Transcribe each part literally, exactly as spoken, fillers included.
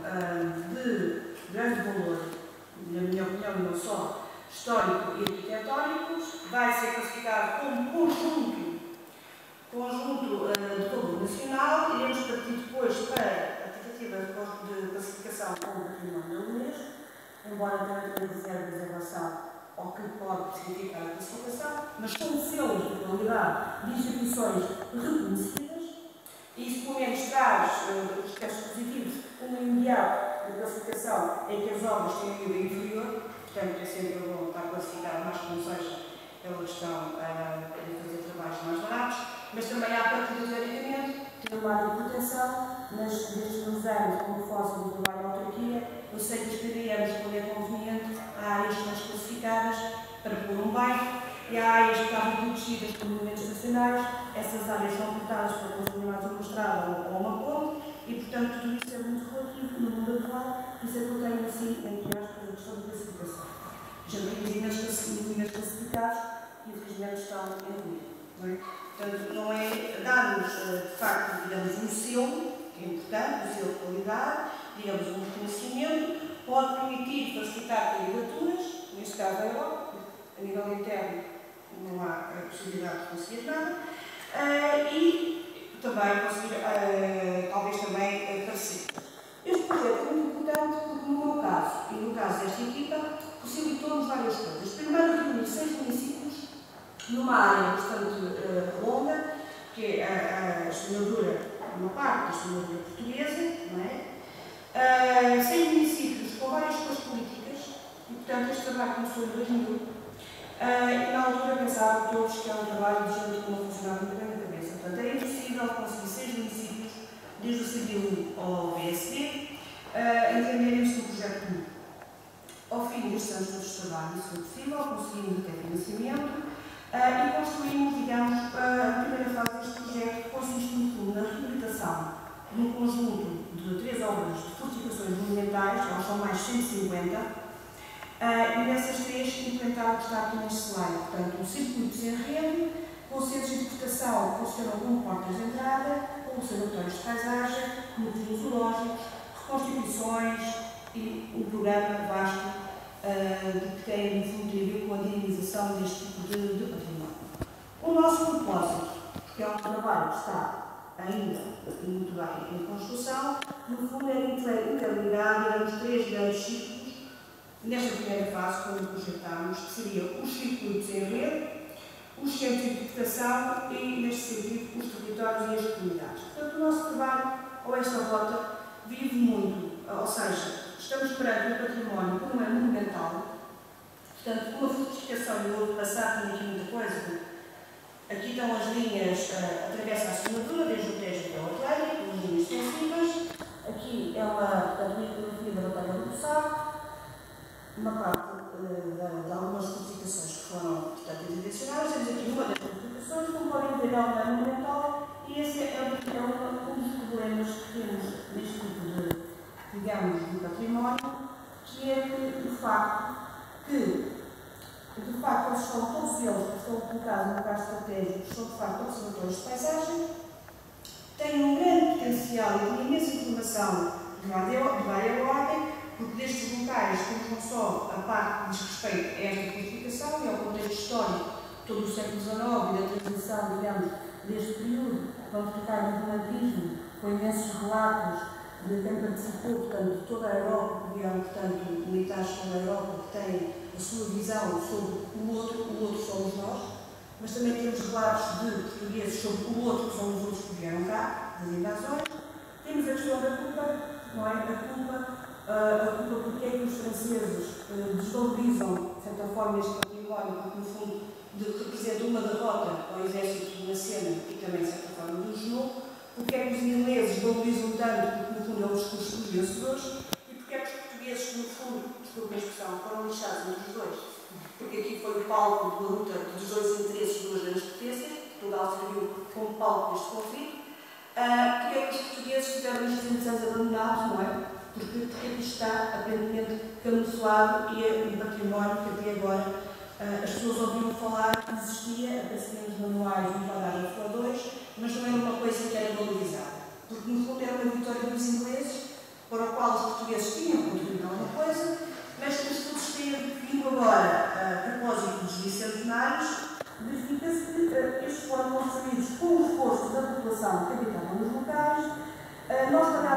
uh, de grande valor, na minha opinião, não só histórico e arquitetónico, vai ser classificado como conjunto, conjunto uh, de valor nacional. Iremos partir depois para a tentativa de classificação como património da Unesco, embora tenha reservas em relação ao que pode significar a classificação, mas como selos de qualidade de instituições reconhecidas, e isso pelo menos traz uh, os testes positivos um imediato de classificação em que as obras têm um nível inferior, portanto é sempre bom estar classificado, mais que não seja pela questão uh, de fazer trabalhos mais baratos, mas também há partida teoricamente, tem uma área de proteção, mas destes uns anos, como fóssil do trabalho na autarquia, eu sei que os P D Ms, quando é conveniente, há áreas que são classificadas para pôr um bairro, e há áreas que estavam protegidas por monumentos nacionais, essas áreas são cortadas para construir mais uma estrada ou uma ponte, e portanto tudo isso é muito relativo no mundo atual, por isso é que eu tenho assim, entre aspas, a questão de classificação. Já temos imensos classificados e infelizmente estão em ruína. Não é? Portanto, não é dar-nos, de facto, digamos, um selo, que é importante, um selo de qualidade, digamos, um reconhecimento, pode permitir facilitar candidaturas, neste caso a Europa, a nível interno não há a possibilidade de conseguir nada, uh, e também conseguir, uh, talvez também, uh, parecer. Este projeto é muito importante porque, no meu caso, e no caso desta equipa, possibilitou-nos várias coisas. Primeiro, reunir seis municípios numa área bastante uh, longa, que é a, a Extremadura, uma parte da Extremadura portuguesa, não é? Uh, seis municípios com várias cores políticas, e portanto este trabalho começou em dois mil, uh, e na altura pensavam todos que era um trabalho de gente que não funcionava muito bem na cabeça. Portanto, era impossível conseguir seis municípios, desde o C D U ao B S D, uh, entenderem-se no projeto comum. Ao fim destes anos todos de trabalho, isso foi possível, conseguimos até financiamento, Uh, e construímos, digamos, uh, a primeira fase deste projeto, que consiste no fundo na reabilitação de um conjunto de três obras de fortificações monumentais, elas são mais cento e cinquenta, uh, e nessas três implementar o que está aqui neste slide, portanto, um circuito sem rede, com centros de interpretação que funcionam como portas de entrada, com observatórios de paisagem, núcleos zoológicos, reconstituições e um programa vasto Uh, de que tem, no fundo, a ver com a dinamização deste tipo de, de património. O nosso propósito, porque é um trabalho que está ainda muito bem em construção, no fundo é interligar, digamos, três grandes ciclos, nesta primeira fase, como projetámos, que seriam os circuitos em rede, os centros de interpretação e, neste sentido, os territórios e as comunidades. Portanto, o nosso trabalho, ou esta rota, vive muito, ou seja, estamos perante um património que não é monumental, portanto, uma fortificação e o outro passar tem aqui muita coisa. Aqui estão as linhas, uh, atravessa a Extremadura, desde o Tejo até o Atlântico, as linhas extensivas. Aqui é uma, portanto, uma ecografia da Batalha do Sá, uma parte uh, de algumas fortificações que foram, portanto, intervencionadas. Temos aqui uma das fortificações, como podem ver, ela não é monumental, e esse é, é, é um, um dos problemas que temos neste tipo de, digamos, de património, que é que, de facto, que, de facto, eles são todos eles que estão colocados no lugar estratégico, são, de facto, observatórios de paisagem, têm um grande potencial e têm imensa informação de vária ordem, porque destes locais temos não só a parte que diz respeito a esta fortificação e ao contexto histórico, todo o século dezenove e da transição, digamos, deste período, vão ficar no romantismo, com imensos relatos de quem participou, portanto, de toda a Europa, que vieram, portanto, militares de toda a Europa, que têm a sua visão sobre o outro, o outro somos nós, mas também temos relatos de portugueses sobre o outro, que são os outros que vieram cá, das invasões. Temos a questão da culpa, não é? A culpa, a culpa porque é que os franceses desvalorizam, de certa forma, este património, porque, no fundo, representa uma derrota ao exército na cena e também, de certa forma, do genou. Porque é que os ingleses valorizam tanto, porque no fundo é um discurso dos vencedores, e porque é que os portugueses, que no fundo, desculpa a expressão, foram lixados entre os dois. Porque aqui foi o palco da luta dos dois interesses, duas grandes potências, Portugal serviu como palco deste conflito. Uh, porque é que os portugueses tiveram estes trezentos anos abandonados, não é? Porque, porque é que isto está aparentemente camuflado e é um património que até agora uh, as pessoas ouviram falar que existia, apareciam nos manuais no parágrafo dois, mas não era uma coisa que era valorizada. Porque, no fundo, era uma vitória dos ingleses, para o qual os portugueses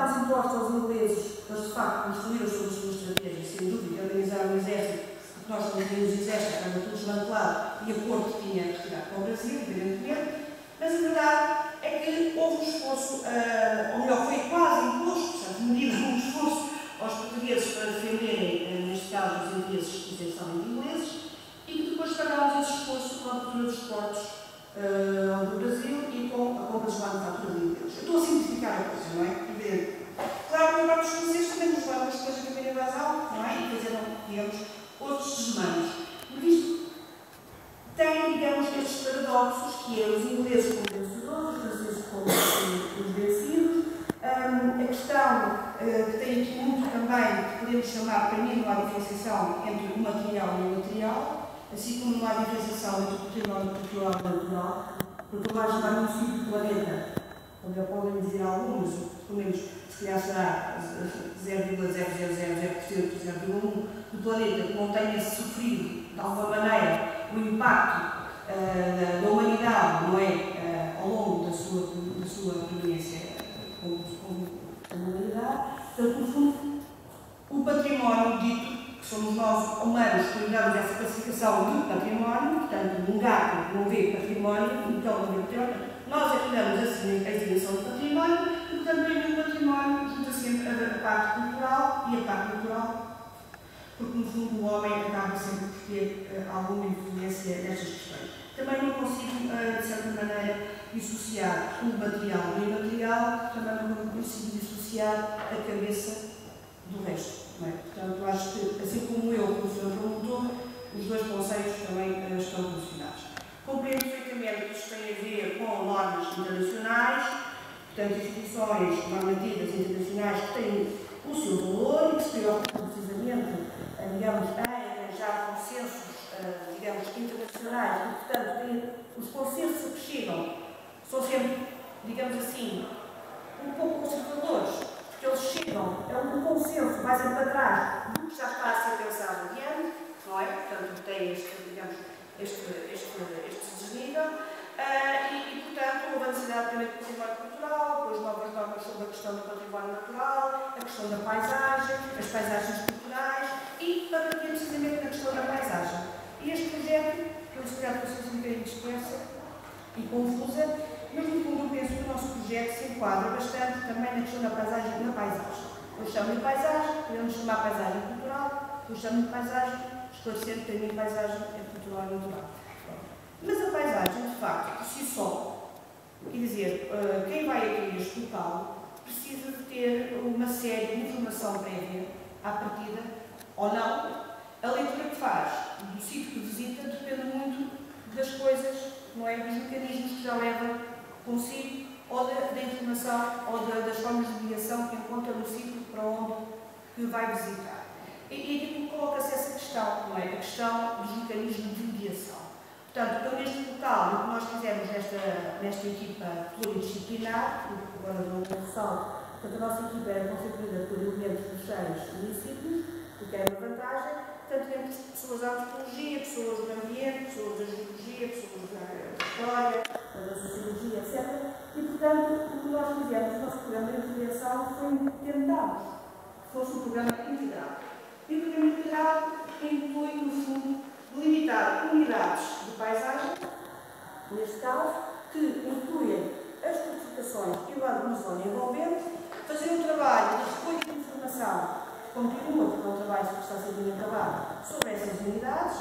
Pagámos impostos aos ingleses, eles de facto construíram sobre as suas estratégias, sem dúvida, organizaram o exército, porque nós não tínhamos exército, estava tudo desmantelado e a Porto tinha retirado para o Brasil, evidentemente, mas a verdade é que houve um esforço, uh, ou melhor, foi quase imposto, portanto, medido um esforço aos portugueses para defenderem, uh, neste caso, os interesses essencialmente ingleses, e que depois pagámos esse esforço com a abertura dos portos uh, do Brasil e com a compra de manufaturas ingleses. Eu estou a simplificar a coisa, não é? Evidente. Claro que agora os franceses também nos levam as coisas da primeira basal, não é? E fazeram, digamos, outros desmanos. Porque isto tem, digamos, estes paradoxos, que é os ingleses como vencedores, os franceses como os vencidos. Um, a questão uh, que tem aqui muito também, que podemos chamar, para mim, não há diferenciação entre o material e o material, assim como não há diferenciação entre o património cultural e o natural, porque eu acho que há um sítio do planeta, onde eu podem dizer alguns, pelo menos, se calhar será zero vírgula zero zero zero zero por cento, zero vírgula um por cento do planeta que não tenha sofrido, de alguma maneira, o impacto uh, da humanidade, não é, uh, ao longo da sua, da sua permanência como, como humanidade. Portanto, no fundo, o património dito, que somos nós humanos que damos essa classificação de património, portanto, um gato não vê património, então não vê património, nós é que damos assim, a designação de património, e, portanto, bem, o património junta sempre a parte cultural e a parte natural, porque, no fundo, o homem acaba sempre por ter uh, alguma influência nestas questões. Também não consigo, uh, de certa maneira, dissociar o material do imaterial, também não consigo dissociar a cabeça do resto. Não é? Portanto, acho que, assim como eu, como o senhor promotor, os dois conceitos também uh, estão relacionados. Compreendo perfeitamente que isto tem a ver com normas internacionais, portanto, instituições normativas internacionais que têm o seu valor e que se preocupam precisamente, uh, digamos, em arranjar consensos, uh, digamos, internacionais e, portanto, têm, os consensos que chegam são sempre, digamos assim, um pouco conservadores, porque eles chegam a um consenso, vai sempre para trás do que já está a ser pensado adiante, não é? Portanto, tem este, digamos, este, este, este desnível, uh, e, e, portanto, houve a necessidade também do património cultural, depois novas normas sobre a questão do património natural, a questão da paisagem, as paisagens culturais, e para partir precisamente na questão da paisagem. E este projeto, que eu espero que vocês um bocadinho dispersa e confusa, mas no fundo eu penso que o nosso projeto se enquadra bastante também na questão da paisagem, na paisagem. Eu chamo de paisagem, podemos chamar paisagem cultural, eu chamo de paisagem, esclarecendo que a minha paisagem é cultural e natural. Mas a paisagem, de facto, por si só, quer dizer, quem vai a este local precisa de ter uma série de informação prévia à partida, ou não. A leitura que faz do sítio que visita depende muito das coisas, não é? Dos mecanismos que já leva consigo, ou da, da informação, ou da, das formas de mediação que encontra no sítio para onde que vai visitar. E, e aqui coloca-se essa questão, não é? A questão dos mecanismos de mediação. Portanto, eu neste local, o que nós fizemos nesta, nesta equipa pluridisciplinar, agora não é ressalto, portanto, a nossa equipa era constituída por elementos dos seis municípios, o que era uma vantagem. Portanto, temos pessoas da antropologia, pessoas do ambiente, pessoas da geologia, pessoas da história, da sociologia, etcétera. E, portanto, o que nós fizemos no nosso programa de intervenção foi tentarmos que fosse um programa integrado. E o programa integrado inclui, no fundo, delimitar unidades de paisagem, neste caso, que incluem as fortificações e o lado da zona envolvente, fazer um trabalho de recolha de informação continua, porque é um trabalho que está a ser bem acabado, sobre essas unidades.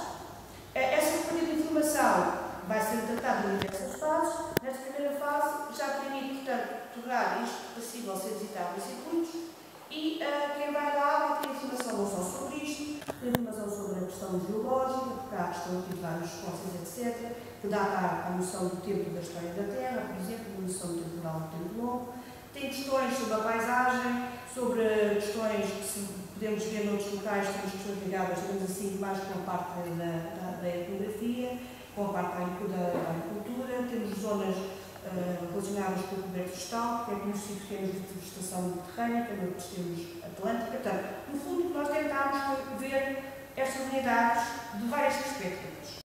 Essa recolha de informação vai ser tratada em diversas fases. Nesta primeira fase, já permite, portanto, tornar isto possível ser visitado em circuitos e uh, quem vai lá vai ter informação não só sobre isto, tem informação sobre a questão geológica, porque há a questão aqui de vários fósseis, etcétera, que dá à, à noção do tempo da história da Terra, por exemplo, a noção temporal do tempo longo. Tem questões sobre a paisagem, sobre questões que se podemos ver noutros locais, temos questões ligadas, digamos assim, mais com a parte da, da, da etnografia, com a parte da, da agricultura, temos zonas uh, relacionadas com o coberto vegetal, que é conhecido que temos vegetação mediterrânea, noutros temos atlântica. Portanto, no fundo, o que nós tentámos foi ver estas unidades de várias perspectivas.